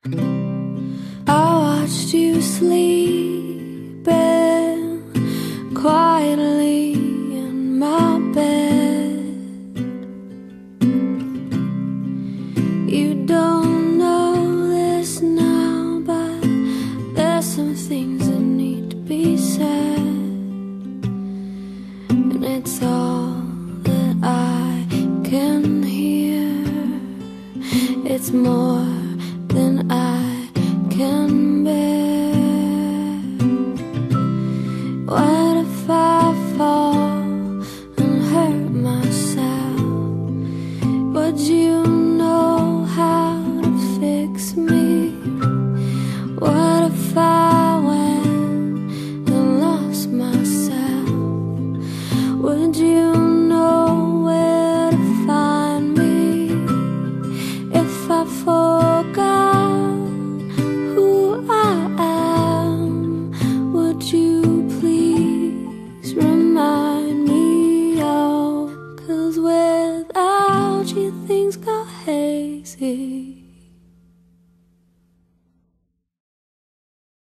I watched you sleeping quietly in my bed. You don't know this now, but there's some things that need to be said, and it's all that I can hear. It's more than I can bear. What if I fall and hurt myself? Would you know how to fix me? What if I went and lost myself? Would you know where to find me? If I forgot who I am, would you please remind me? Oh, 'cause without you things go hazy.